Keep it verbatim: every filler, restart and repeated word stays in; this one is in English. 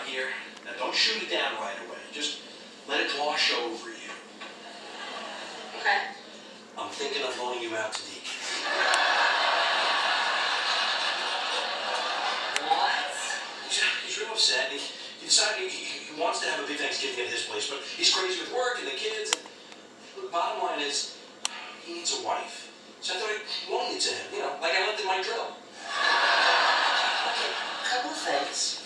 right here. Now don't shoot it down right away. Just let it wash over you. Okay. I'm thinking of loaning you out to Deacon. What? He's, he's real upset. He, he decided he, he wants to have a big Thanksgiving at his place, but he's crazy with work and the kids. And the bottom line is, he needs a wife. So I thought I'd loan it to him, you know, like I lent him my drill. Okay, couple of things.